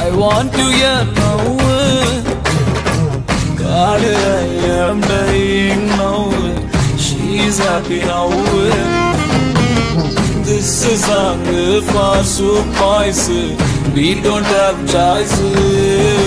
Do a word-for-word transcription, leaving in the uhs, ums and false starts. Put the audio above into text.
I want to hear now. God, I am dying now. She's happy now. This is song for soup boys. We don't have choice.